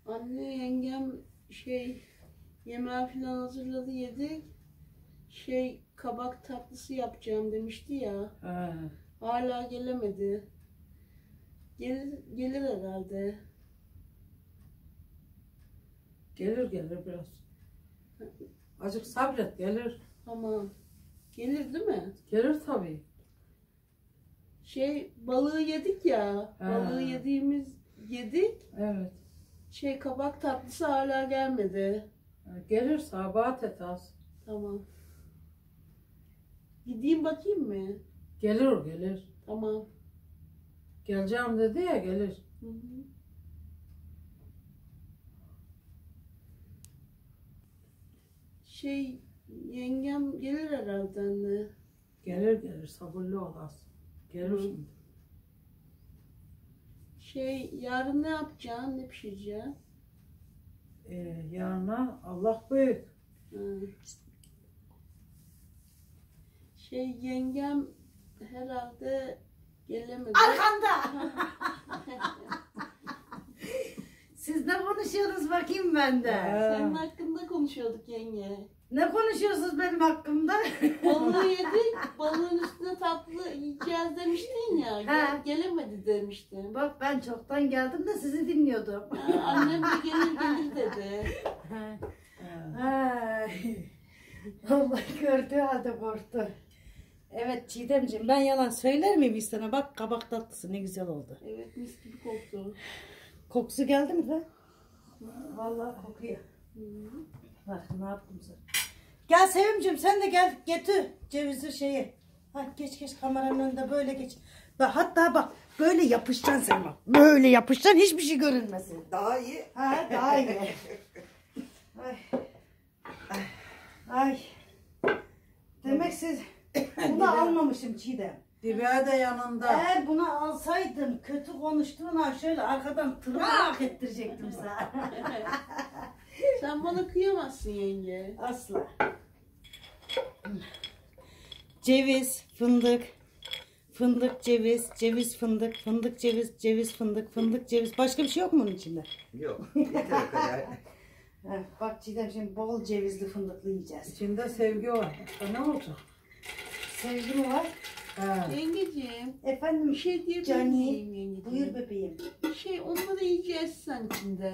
Anne yengem yemeği falan hazırladı, yedik. Kabak tatlısı yapacağım demişti ya. He. Hala gelemedi. Gelir herhalde. Gelir biraz. Azıcık sabret, gelir. Tamam. Gelir değil mi? Gelir tabii. Balığı yedik ya. Ha. Balığı yedik. Evet. Kabak tatlısı hala gelmedi. Gelir, sabahat et az. Tamam. Gideyim bakayım mı? Gelir. Tamam. Geleceğim dedi ya, gelir. Hı hı. Yengem gelir herhalde anne. Gelir, sabırlı ol az. Gelir şimdi. Yarın ne yapacaksın? Ne pişireceksin? Yarına Allah büyük. Yengem herhalde gelemedi. Arkanda. Siz ne konuşuyorsunuz bakayım bende? Senin hakkında konuşuyorduk yenge. Ne konuşuyorsunuz benim hakkımda? Balığı yedik, balığın üstüne tatlı yiyeceğiz demiştin ya. Gelemedi demiştin. Bak ben çoktan geldim de sizi dinliyordum. Annem de gelir dedi. Allah gördüğü halde korktu. Evet Çiğdemciğim, ben yalan söyler miyim sana? Bak kabak tatlısı ne güzel oldu. Evet, mis gibi koktu. Kokusu geldi mi be? Vallahi kokuyor. Bak ne yaptım sana. Gel Sevimciğim, sen de gel getir cevizi geç kameranın önünde böyle geç. Hatta bak böyle yapışacaksın sen bak. Böyle yapışacaksın, hiçbir şey görünmesin. Daha iyi. Daha iyi. Ay. Demek siz bunu almamışım Çiğdem. Dibe de yanında. Eğer bunu alsaydım kötü konuştuğuna şöyle arkadan tırnak ettirecektim sana. Sen bana kıyamazsın yenge. Asla. Ceviz, fındık, fındık, ceviz, ceviz, fındık, fındık, ceviz, ceviz, fındık, fındık, ceviz. Başka bir şey yok mu bunun içinde? Yok. Yeter o kadar. Bak Çiğdem, şimdi bol cevizli fındıklı yiyeceğiz. İçinde sevgi var. Ne olacak? Sevgi mi var? Yengeciğim. Efendim Bir şey diyebilir Cani, miyim yengeciğim? buyur bebeğim. Onları yiyeceğiz sen içinde.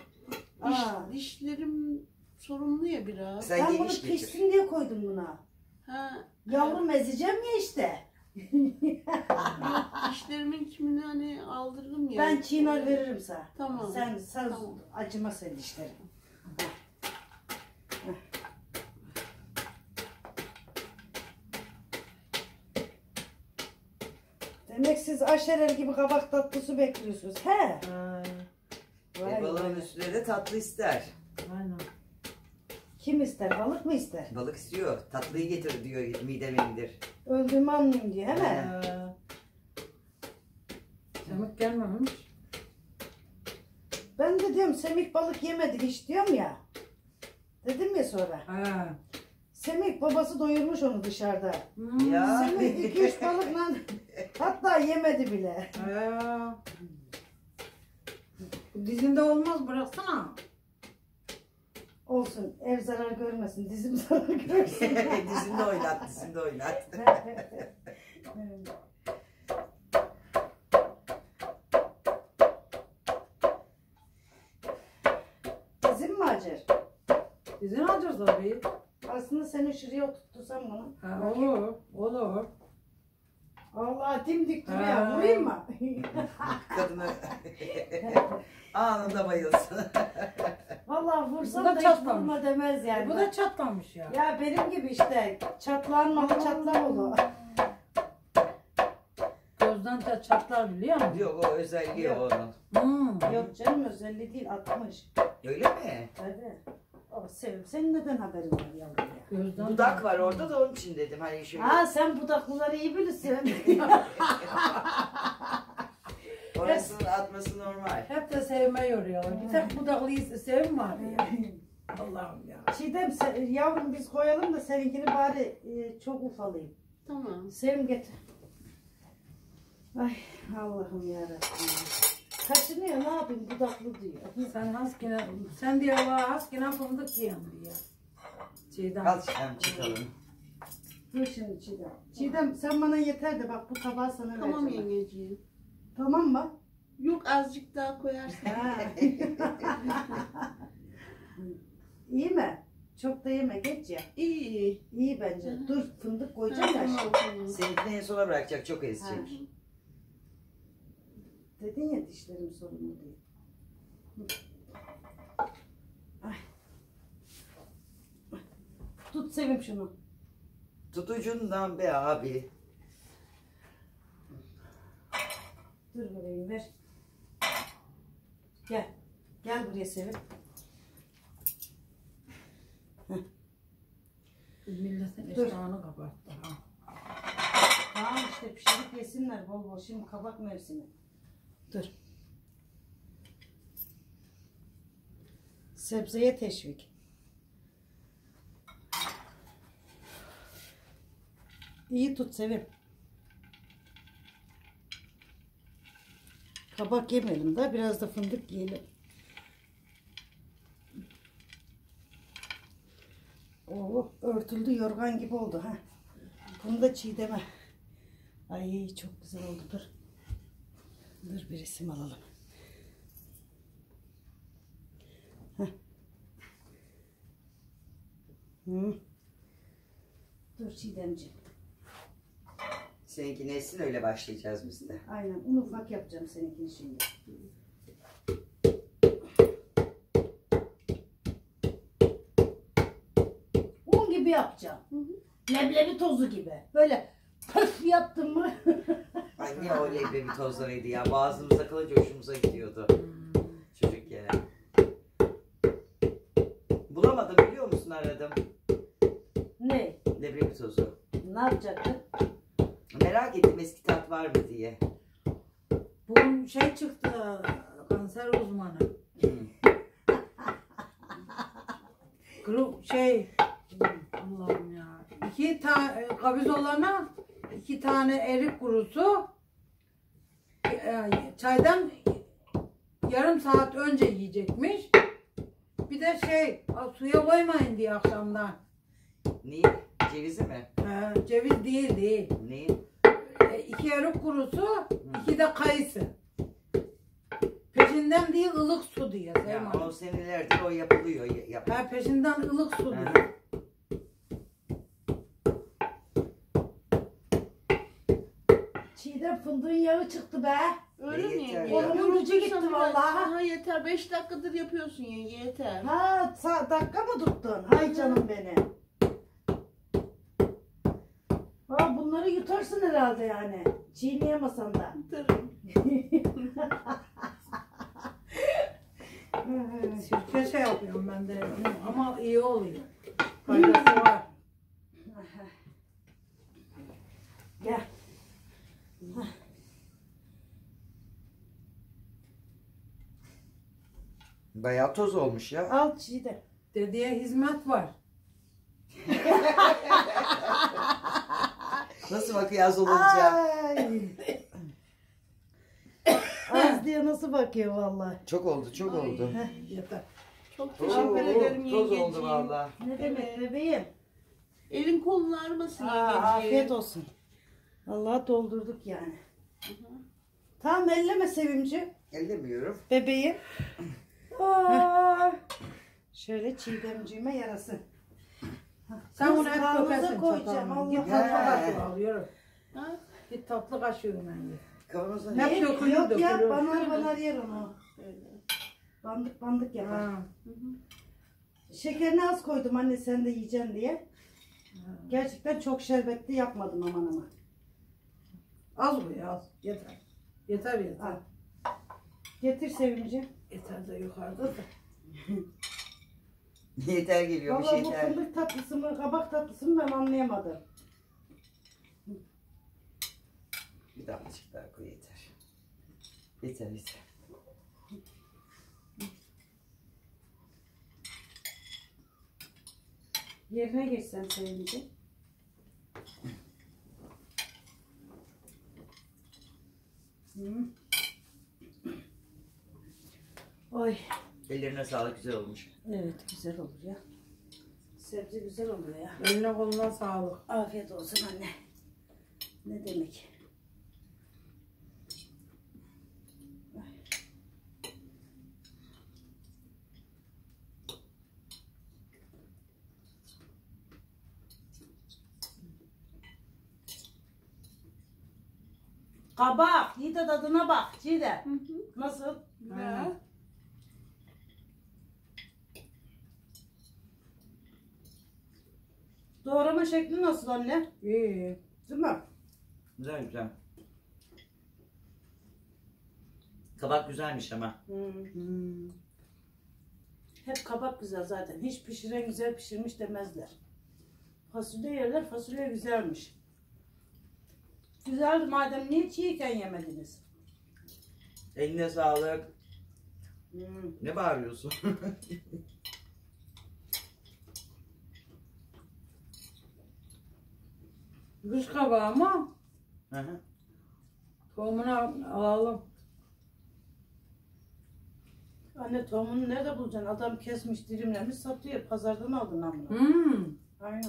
Dişlerim sorunlu ya biraz. Sen Ben bunu geniş getir. pişsin diye koydum buna. Yavrum ezeceğim ya işte. Dişlerimin kimini aldırdım ya. Ben çiğner veririm sana. Tamam. Sen Tamam. acıma senin dişlerin. Demek siz aşerer gibi kabak tatlısı bekliyorsunuz. He? Balığın üstüne de tatlı ister. Aynen. Kim ister? Balık mı ister? Balık istiyor. Tatlıyı getir diyor, mideme indir. Öldüğümü anlayayım diye, he mi? Semik gelmemiş. Ben de diyorum Semih balık yemedi hiç diyorum ya. Dedim ya sonra. Semih babası doyurmuş onu dışarıda. Ya. Semih 2-3 balıkla hatta yemedi bile. Dizinde olmaz, bıraksana. Olsun, ev zarar görmesin, dizim zarar görsün. Dizinde oynat, dizinde oynat. Dizim mi acır? Dizin acır tabii. Aslında seni şuraya oturtursam bunu. Olur. Allah dimdik duruyor, vurayım mı? Kadını anında bayılsın. Vallahi vursam Bu da da hiç çatlamış. vurma demez yani. Bu da çatlamış ya. Ya benim gibi işte, çatlanmalı çatlak olur. Gözden de çatlar biliyor musun? Yok, o özelliği o onun. Yok canım, özelliği değil, 60. Öyle mi? Tabii. O sevim. Senin neden haberin var yavrum ya? Gözden Dudak var orada da onun için dedim. Hani şöyle. Sen budaklıları iyi bilirsin. Orasının atması normal. hep de sevme yoruyorlar. Bir tek budaklıyı sevim var ya. Allah'ım ya. Çiğdem yavrum biz koyalım da seninkini bari çok ufalayayım. Tamam. Sevim getir. Ay Allah'ım yarabbim. Kaçınıyor ne yapayım dudaklı diyor. Sen diyor haskine fındık yiyin diyor. Şeyden. Al Çiğdem çıkalım. Dur şimdi Çiğdem. Çiğdem sen bana yeter de bak bu tabağı sana Tamam vereceğim. yengeciğim. Tamam mı? Yok azıcık daha koyarsın. Ha. İyi mi? Çok da yeme geç ya. İyi. İyi bence. Dur fındık koyacağım da. Tamam, tamam. Seninkini en sona bırakacak, çok ezecek. Dedin ya dişlerim sorunlu diye. Ay. Tut Sevim şunu. Tutucundan be abi. Dur bebeğim ver. Gel. Gel buraya Sevim. Milletin Dur. iştahını kapattı. Ha. Tamam işte pişirip yesinler bol bol. Şimdi kabak mevsimi. Dur. Sebzeye teşvik. İyi tut Sevim. Kabak yemeyelim de biraz da fındık yiyelim. Oo, örtüldü yorgan gibi oldu ha. Bunu da Çiğdem'e. Ay çok güzel oldu dur. Dur bir resim alalım. Heh. Hı. Dur Çiğdemciğim. Seninki nesin, öyle başlayacağız biz de. Aynen un ufak yapacağım seninkini şimdi. Un gibi yapacağım. Leblebi tozu gibi. Böyle pöf yaptım mı? Ay ne o leblebi tozlarıydı ya. Boğazımıza kalınca hoşumuza gidiyordu. Çocuk ya. Bulamadım, biliyor musun, aradım. Ne? Leblebi tozu. Ne yapacaktın? Merak ettim eski tat var mı diye. Bu şey çıktı, kanser uzmanı. Allah'ım ya. 2 tane kabiz olana 2 tane erik kurusu çaydan yarım saat önce yiyecekmiş. Bir de suya koymayın diye akşamdan. Niye? Cevizi mi? Ceviz değil. Neyi? 2 erik kurusu, 2 de kayısı. Peşinden değil ılık su diye. Ya o senelerdir o yapılıyor. Peşinden ılık su diye. Hı. Çiğdem fındığın yağı çıktı be. Öyle mi Yeter yenge? ya. Kolumun ucu gitti vallahi. Ha yeter. 5 dakikadır yapıyorsun yenge yeter. Ha dakika mı tuttun? Hay canım benim. Ha, bunları yutarsın herhalde yani. Çiğneyemesen da. Tutarım. Sirke yapıyorum ben de ama iyi oluyor. Faydası var. Gel. Bayağı toz olmuş ya. Al Çiğdem. Dediye hizmet var. Nasıl bakıyor az olunca? Ay. Az diye nasıl bakıyor vallahi. Çok oldu, çok oldu. Yeter. Çok teşekkür ederim Toz yengeciğim. oldu valla. Ne demek bebeğim? Elin kolun ağrımasın Aa, yengeciğim. afiyet olsun. Allah'a doldurduk yani. Tamam elleme Sevimci. Ellemiyorum. Bebeğim. Aa. Şöyle Çiğdemciğime yarasın. Sen Kız, onu hep kavanoza dökersin koyacağım, çatalına. Allah Git tatlı Allah. kaşığı al yürü. Ha? Git tatlı kaşığı bence. Kavanoza Ne? ne? Hep dökülür, Yok ya dökülür. banar yer onu. Öyle. Bandık bandık yapar. Ha. Şekerini az koydum anne sen de yiyeceksin diye. Gerçekten çok şerbetli yapmadım aman aman. Az bu ya az. Yeter. Yeter yeter. Al. Getir Sevimci. Yeter de yukarıda da. Yeter geliyormuş, Valla bu yeter. fındık tatlısı mı kabak tatlısı mı ben anlayamadım. Bir damlacık daha koy, yeter. Yeter, yeter. Yerine geçsen Sevimci. Hı. Oy. Ellerine sağlık, güzel olmuş. Evet güzel olur ya. Sebze güzel oluyor ya. Eline koluna sağlık. Afiyet olsun anne. Ne demek? Kabak, iyi de tadına bak Cide. Nasıl? Güzel. Doğrama şekli nasıl anne? İyi. Değil mi? Güzel güzel. Kabak güzelmiş ama. Hmm. Hep kabak güzel zaten. Hiç pişiren güzel pişirmiş demezler. Fasulye yerler, fasulye güzelmiş. Güzeldi madem niye çiğken yemediniz? Eline sağlık. Hmm. Ne bağırıyorsun? Kış kabağı ama Hı hı. tohumunu alalım. Anne tohumunu nerede bulacaksın? Adam kesmiş, dilimlemiş, satıyor. Pazardan aldın amına. Hmm. Aynen.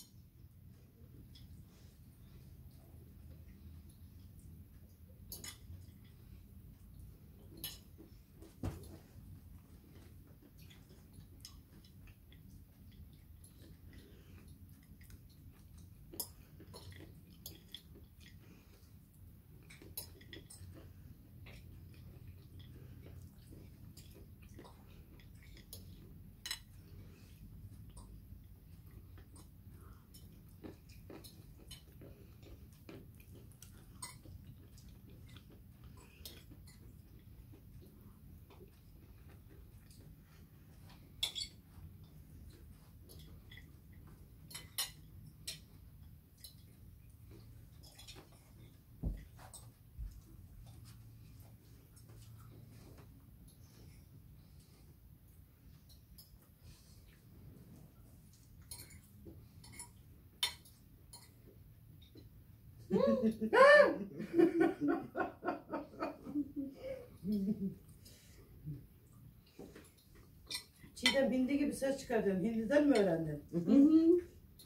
Çiğdem hindi gibi ses çıkartıyorsun. Hindiden mi öğrendin? Hı hı.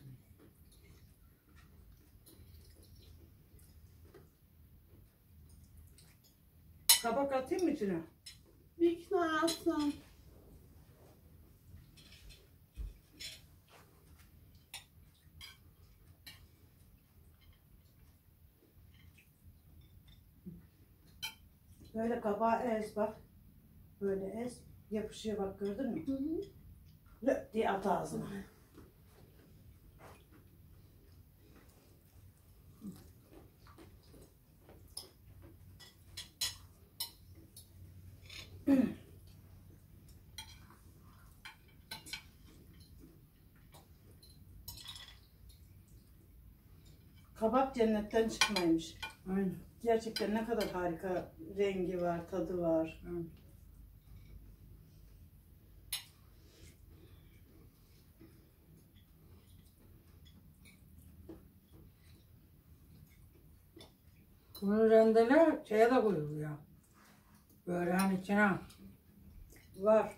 Kabak atayım mı içine? Bir iki tane atsam. Böyle kabağı ez bak. Böyle ez. Yapışıyor bak gördün mü? Hı hı. Löp diye at ağzına. Kabak cennetten çıkmaymış. Aynen. Gerçekten ne kadar harika rengi var, tadı var. Hı. Bunu rendele şeye de koyuluyor. Böreğin içine. Var.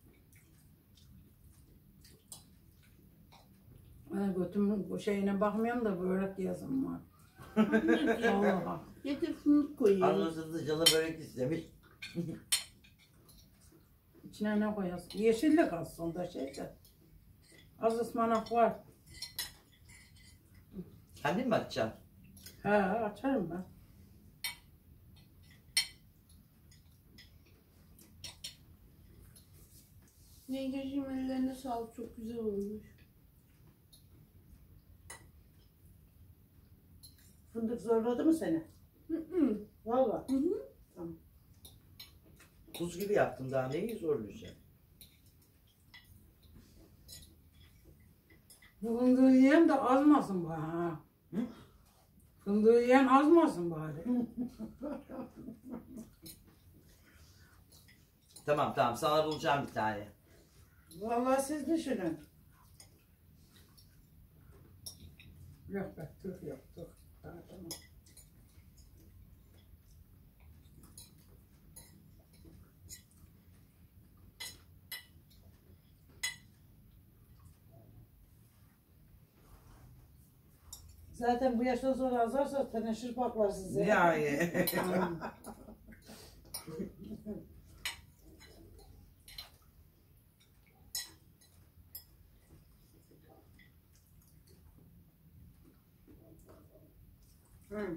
Ben götümün bu şeyine bakmıyorum da börek yazım var. Allah'a. Getir fındık koyayım. Anlasızlı calı börek istemiş. İçine ne koyasın? Yeşillik aslında şeyde. Az ıspanak var. Kendin mi açacaksın? He açarım ben. Yengeciğim ellerine sağlık, çok güzel olmuş. Fındık zorladı mı seni? Hı hı. Valla. Hı hı. Tuz gibi yaptım, daha neyi zorlayacağım? Bu fındığı yiyen de azmasın bari ha. Hı? Fındığı yiyen azmasın bari. Tamam tamam, sana bulacağım bir tane. Vallahi siz düşünün. Yok be, tüh yok, tüh. Tamam, tamam. Zaten bu yaştan sonra azarsa teneşir baklar size. Yani. Hı.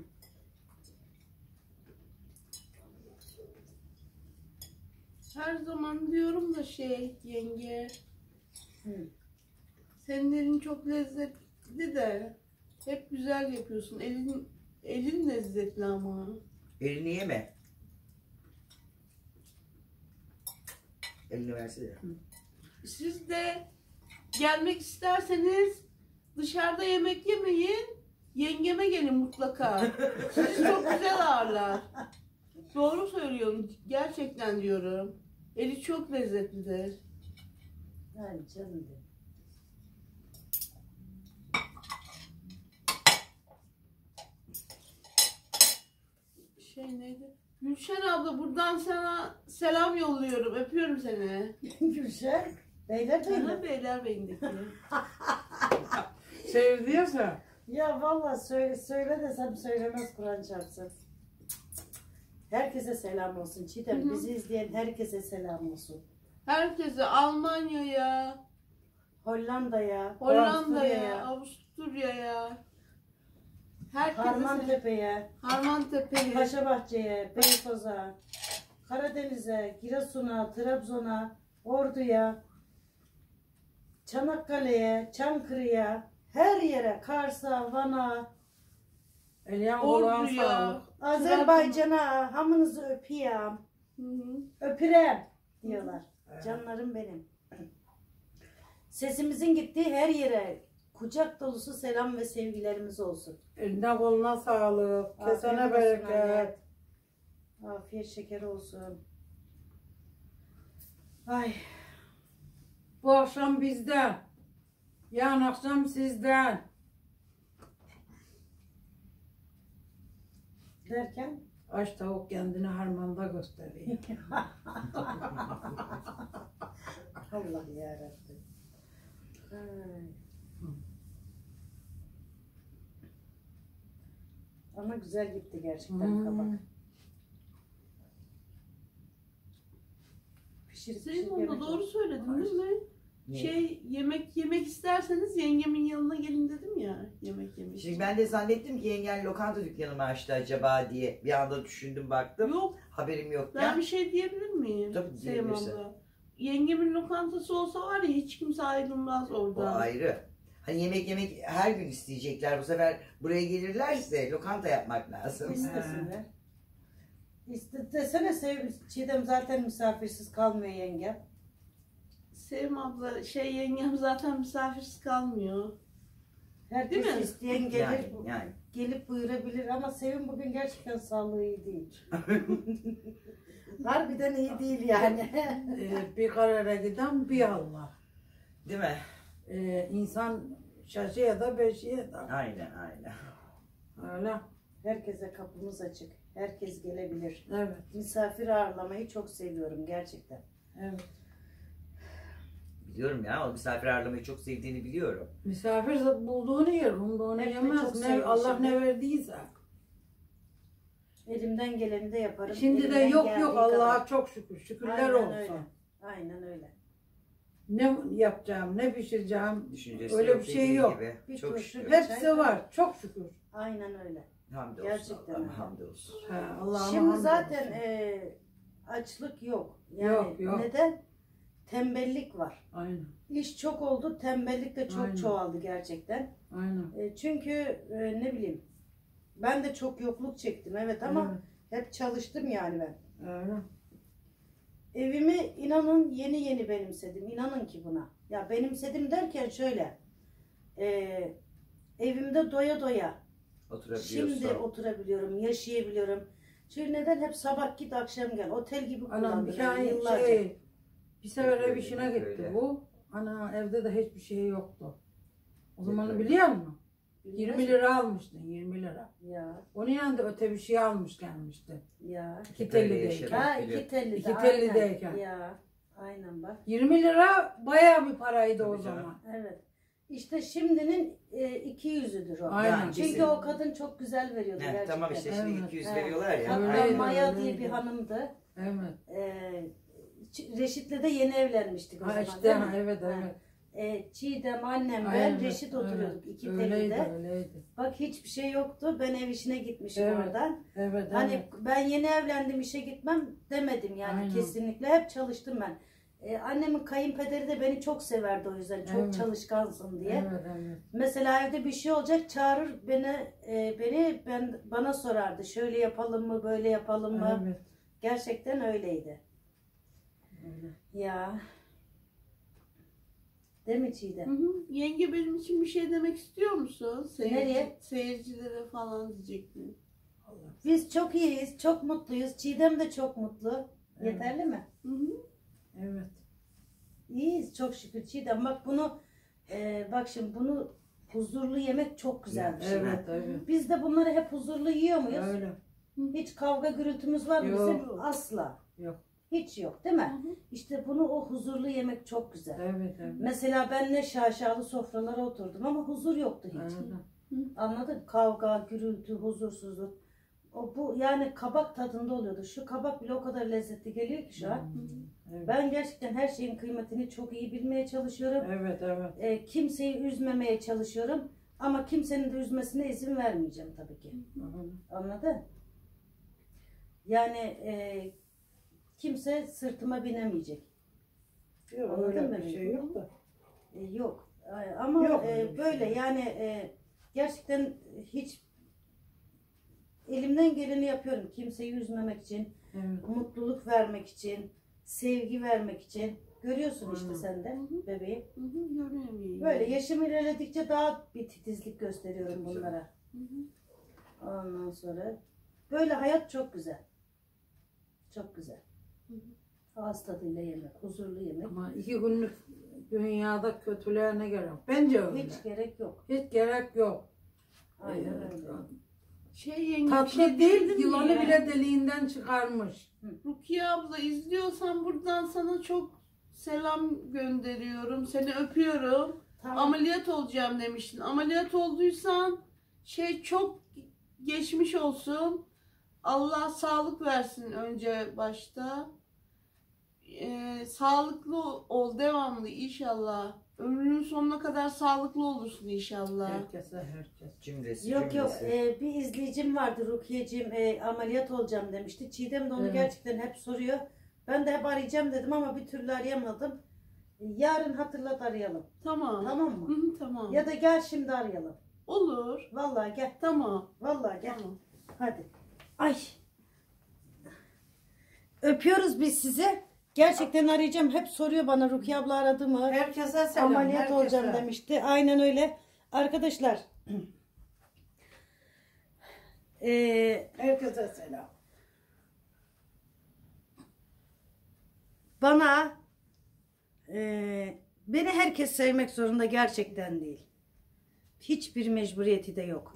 Her zaman diyorum da yenge. Hı. Senin elin çok lezzetli de hep güzel yapıyorsun. Elin lezzetli ama. Elini yeme. Elini versene. Siz de gelmek isterseniz dışarıda yemek yemeyin. Yengeme gelin mutlaka. Sizi çok güzel ağırlar. Doğru söylüyorum. Gerçekten diyorum. Eli çok lezzetlidir. Yani canım benim. Neydi? Gülşen abla buradan sana selam yolluyorum. Öpüyorum seni. Gülşen. Beyler Bana Beylerbeyi'ndeki. Sevdiyse. Ya vallahi söyle desem söylemez Kur'an çarpsın. Herkese selam olsun. Çiğdem Hı hı. bizi izleyen herkese selam olsun. Herkese Almanya'ya, Hollanda'ya, Hollanda'ya, Avusturya'ya, herkese Harmantepe'ye, Harmantepe'ye, Paşabahçe'ye, Beykoz'a, Karadeniz'e, Giresun'a, Trabzon'a, Ordu'ya, Çanakkale'ye, Çankırı'ya, her yere, Kars'a, Van'a, Elyan kulağın Ordu'ya. sağlık. Azerbaycan'a, hamınızı öpeyim, Hı hı. öpürem diyorlar. Canlarım benim. Sesimizin gittiği her yere kucak dolusu selam ve sevgilerimiz olsun. Eline koluna sağlık. Kesene Afiyet olsun bereket. anne. Afiyet şeker olsun. Ay. Bu akşam bizden. Yarın akşam sizden. Derken Aç tavuk kendini harmanda gösteriyor. Allah yarabbim. Ay. Ama güzel gitti gerçekten kabak. Pişirip Senin onda yemek doğru olsun. söyledin değil mi? Ne? Yemek isterseniz yengemin yanına gelin dedim ya yemek yemek. Şimdi ben de zannettim ki yengen lokanta dükkanı mı açtı acaba diye. Bir anda düşündüm baktım. Yok, Haberim yok ben ya. bir şey diyebilir miyim? Tabii, Sevim diyebilirsin. abla. Yengemin lokantası olsa var ya hiç kimse ayrılmaz O oradan. ayrı. Hani yemek her gün isteyecekler. Bu sefer buraya gelirlerse lokanta yapmak lazım. İstesinler. Desene Çiğdem zaten misafirsiz kalmıyor yengem. Sevim abla yengem zaten misafirsiz kalmıyor. Herkes Değil mi? isteyen gelir, Yani. gelip buyurabilir ama Sevim bugün gerçekten sağlığı iyi değil. Harbiden iyi değil yani. Bir karara giden bir Allah. Değil mi? İnsan şaşıya da beşiye da. Aynen. Öyle. Herkese kapımız açık. Herkes gelebilir. Evet. Misafir ağırlamayı çok seviyorum gerçekten. Evet. Biliyorum ya. O misafir ağırlamayı çok sevdiğini biliyorum. Misafir bulduğunu yer, umduğunu Hep de çok yemez. Ne, sevmişim. Allah ne verdiyse. Elimden geleni de yaparım. Şimdi de Elimden yok geldiği Allah'a kadar. çok şükür. Şükürler Aynen olsun. öyle. Aynen öyle. Ne yapacağım, ne pişireceğim. Düşüncesi Öyle yok bir şey dediğin yok. gibi. Bir Çok turşu, şükür. bir Hepsi var. Çok şükür. Aynen öyle. Hamdolsun. Gerçekten Allah'ım, öyle. hamdolsun. Allah'ıma Şimdi hamdolsun. zaten açlık yok. Yani Yok. neden? Tembellik var. Aynen. İş çok oldu, tembellik de çok Aynen. çoğaldı gerçekten. Aynen. Çünkü ne bileyim, ben de çok yokluk çektim evet ama hep çalıştım yani ben. Öyle. Evimi inanın yeni benimsedim. İnanın ki buna. Ya benimsedim derken şöyle, evimde doya doya. Oturabiliyorsun. Şimdi oturabiliyorum, yaşayabiliyorum. Çünkü neden hep sabah git akşam gel. Otel gibi Anam kullandım bir ben tane yıllarca. bir sefer ev Öyle, işine öyle. gitti bu. Ana evde de hiçbir şey yoktu. O zamanı Öyle. biliyor musun? Bilmez 20 mi? lira almıştın, 20 lira. Ya Onun yanında öte bir şey almış gelmişti. ya. İki Öyle tellideyken. yaşadım. Ha biliyorum. iki telli de. İki tellideyken. aynen. Ya aynen bak. 20 lira bayağı bir paraydı o Tabii canım. zaman. Evet. İşte şimdinin 200'üdür o. Aynen. Yani Çünkü bizim- o kadın çok güzel veriyordu Heh, gerçekten. tamam işte şimdi Evet. 200 Evet. veriyorlar ya. Hatta Öyleydi, Maya diye öyleydi. bir hanımdı. Evet. Reşit'le de yeni evlenmiştik o Ha zaman. işte değil ha, mi? evet Ha. evet. Çiğdem, annem, ben, Aynen, Reşit oturuyorduk. evet. İki Öyleydi tepede. öyleydi. Bak hiçbir şey yoktu. Ben ev işine gitmişim Evet. oradan. Evet Hani evet. ben yeni evlendim, işe gitmem demedim yani Aynen. kesinlikle. Hep çalıştım ben. Annemin kayınpederi de beni çok severdi o yüzden. Çok Evet. çalışkansın diye. Evet evet. Mesela evde bir şey olacak, çağırır bana sorardı. Şöyle yapalım mı, böyle yapalım mı? Evet. Gerçekten öyleydi. Öyle. Ya. Değil mi Çiğdem? Hı hı. Yenge benim için bir şey demek istiyor musun? Nereye? Seyircilere falan diyecektim. Allah. Biz çok iyiyiz, çok mutluyuz. Çiğdem de çok mutlu. Evet. Yeterli mi? Hı hı. Evet. İyiyiz çok şükür Çiğdem. Bak bunu bak şimdi bunu huzurlu yemek çok güzel bir şey. Evet evet. Biz de bunları hep huzurlu yiyor muyuz? Öyle. Hiç kavga gürültümüz var mı Yok. bizim? Asla. Yok. Hiç yok değil mi? Hı hı. İşte bunu o huzurlu yemek çok güzel. Evet evet. Mesela ben ne şaşalı sofralara oturdum ama huzur yoktu hiç. Aynen. Anladın? Kavga, gürültü, huzursuzluk. Bu yani kabak tadında oluyordu. Şu kabak bile o kadar lezzetli geliyor ki şu an. Evet. Ben gerçekten her şeyin kıymetini çok iyi bilmeye çalışıyorum. Evet evet. Kimseyi üzmemeye çalışıyorum. Ama kimsenin de üzmesine izin vermeyeceğim tabii ki. Anladın? Yani kimse sırtıma binemeyecek. Yok Anladın öyle mı bir beni? şey yok da. Yok. Ama Yok öyle bir böyle şey. yani gerçekten hiç elimden geleni yapıyorum. Kimseyi üzmemek için, Evet. mutluluk vermek için, sevgi vermek için. Görüyorsun işte Aynen. sen de bebeğim. Hı hı. Görüyorum yenge. Böyle yaşım ilerledikçe daha bir titizlik gösteriyorum bunlara. Hı hı. Ondan sonra böyle hayat çok güzel. Çok güzel. Hı hı. Ağız tadıyla yemek, huzurlu yemek. Ama 2 günlük dünyada kötülüğe ne gerek? Bence öyle. Hiç gerek yok. Hiç gerek yok. Aynen Evet. öyle. Yenge bir Tatlı şey değil, dedin mi yılanı ya? bile deliğinden çıkarmış. Rukiye abla izliyorsan buradan sana çok selam gönderiyorum. Seni öpüyorum. Tamam. Ameliyat olacağım demiştin. Ameliyat olduysan çok geçmiş olsun. Allah sağlık versin önce başta. Sağlıklı ol devamlı inşallah. Ömrünün sonuna kadar sağlıklı olursun inşallah. Herkese herkes. Cümlesi Yok cümlesi. bir izleyicim vardı Rukiye'cim ameliyat olacağım demişti. Çiğdem de onu Evet. gerçekten hep soruyor. Ben de hep arayacağım dedim ama bir türlü arayamadım. Yarın hatırlat arayalım. Tamam. Tamam mı? Hı hı, tamam. Ya da gel şimdi arayalım. Olur. Vallahi gel. Tamam. Vallahi gel. Tamam. Hadi. Ay. Öpüyoruz biz sizi. Gerçekten arayacağım. Hep soruyor bana Rukiye abla aradı mı? Herkese selam. Ameliyat herkese. olacağım demişti. Aynen öyle. Arkadaşlar. Herkese selam. Bana beni herkes sevmek zorunda gerçekten değil. Hiçbir mecburiyeti de yok.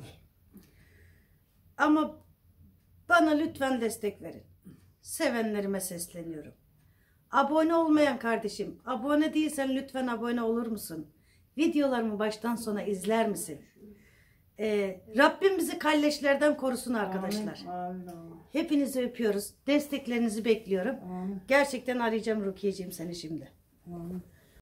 Ama bana lütfen destek verin. Sevenlerime sesleniyorum. Abone olmayan kardeşim, abone değilsen lütfen abone olur musun? Videolarımı baştan sona izler misin? Rabbim bizi kalleşlerden korusun arkadaşlar. Amin, amin, Hepinizi öpüyoruz. Desteklerinizi bekliyorum. amin, Gerçekten arayacağım Rukiye'ciğim seni şimdi. amin.